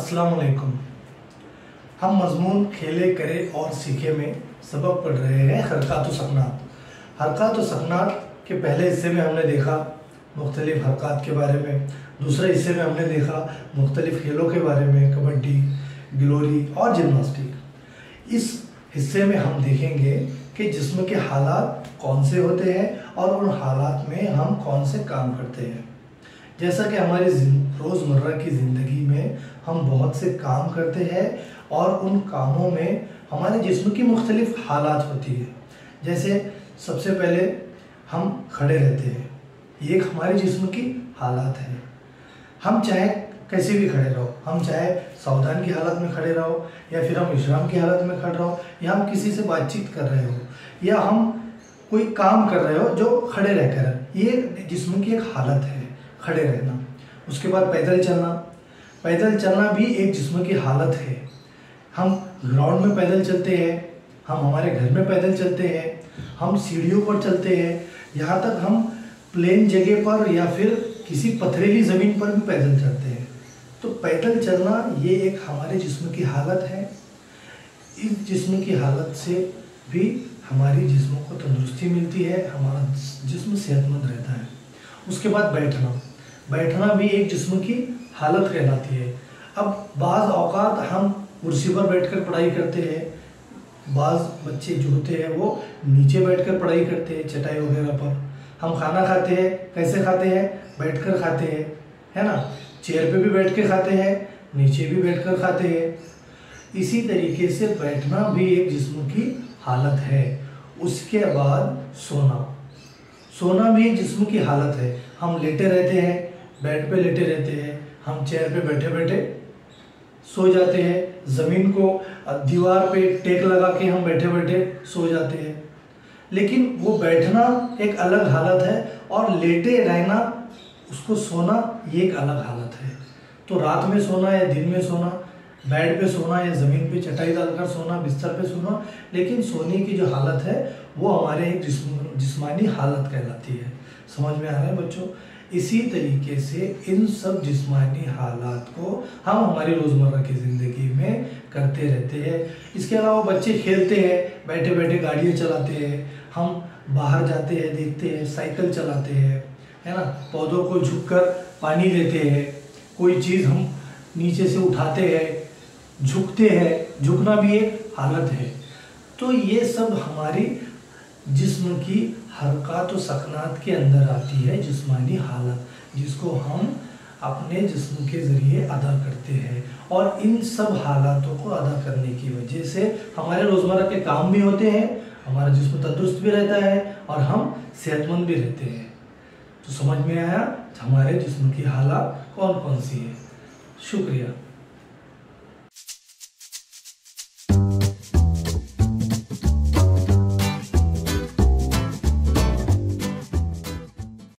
अस्सलाम वालेकुम। हम मजमून खेले करे और सीखे में सबक पढ़ रहे हैं हरकत व सकनात। हरकत व सकनात के पहले हिस्से में हमने देखा मुख्तलिफ हरकत के बारे में, दूसरे हिस्से में हमने देखा मुख्तलिफ खेलों के बारे में, कबड्डी, गिलोरी और जिम्नास्टिक। इस हिस्से में हम देखेंगे कि जिस्म के हालात कौन से होते हैं और उन हालात में हम कौन से काम करते हैं। जैसा कि हमारी रोज़मर्रा की ज़िंदगी में हम बहुत से काम करते हैं और उन कामों में हमारे जिस्म की मुख्तलिफ हालात होती है। जैसे सबसे पहले हम खड़े रहते हैं, ये एक हमारे जिस्म की हालात है। हम चाहे कैसे भी खड़े रहो, हम चाहे सावधान की हालत में खड़े रहो या फिर हम विश्राम की हालत में खड़े रहो या हम किसी से बातचीत कर रहे हो या हम कोई काम कर रहे हो जो खड़े रहकर, ये जिस्म की एक हालत है खड़े रहना। उसके बाद पैदल चलना भी एक जिस्म की हालत है। हम ग्राउंड में पैदल चलते हैं, हम हमारे घर में पैदल चलते हैं, हम सीढ़ियों पर चलते हैं, यहाँ तक हम प्लेन जगह पर या फिर किसी पथरीली ज़मीन पर भी पैदल चलते हैं। तो पैदल चलना ये एक हमारे जिस्म की हालत है। इस जिस्म की हालत से भी हमारी जिस्म को तंदुरुस्ती मिलती है, हमारा जिस्म सेहतमंद रहता है। उसके बाद बैठना भी एक जिस्म की हालत कहलाती है। अब बाज़ औक़ात हम कुर्सी पर बैठकर पढ़ाई करते हैं, बाज़ बच्चे जो होते हैं वो नीचे बैठकर पढ़ाई करते हैं चटाई वगैरह पर। हम खाना खाते हैं, कैसे खाते हैं? बैठकर खाते हैं, है ना। चेयर पे भी बैठ के खाते हैं, नीचे भी बैठकर खाते हैं। इसी तरीके से बैठना भी एक जिस्म की हालत है। उसके बाद सोना भी एक जिस्म की हालत है। हम लेटे रहते हैं, बेड पे लेटे रहते हैं, हम चेयर पे बैठे बैठे सो जाते हैं, ज़मीन को दीवार पे टेक लगा के हम बैठे बैठे सो जाते हैं। लेकिन वो बैठना एक अलग हालत है और लेटे रहना, उसको सोना, ये एक अलग हालत है। तो रात में सोना या दिन में सोना, बेड पे सोना या ज़मीन पे चटाई डालकर सोना, बिस्तर पे सोना, लेकिन सोने की जो हालत है वो हमारे एक जिस्मानी हालत कहलाती है। समझ में आ रहा है बच्चों? इसी तरीके से इन सब जिस्मानी हालात को हम हमारी रोज़मर्रा की ज़िंदगी में करते रहते हैं। इसके अलावा बच्चे खेलते हैं, बैठे बैठे गाड़ियाँ चलाते हैं, हम बाहर जाते हैं, देखते हैं, साइकिल चलाते हैं, है ना। पौधों को झुककर पानी देते हैं, कोई चीज़ हम नीचे से उठाते हैं, झुकते हैं, झुकना भी एक हालत है। तो ये सब हमारी जिस्म की हरकत व सकनात के अंदर आती है जिस्मानी हालत, जिसको हम अपने जिस्म के ज़रिए अदा करते हैं। और इन सब हालातों को अदा करने की वजह से हमारे रोज़मर्रा के काम भी होते हैं, हमारा जिस्म तंदुरुस्त भी रहता है और हम सेहतमंद भी रहते हैं। तो समझ में आया हमारे जिस्म की हालत कौन कौन सी है। शुक्रिया।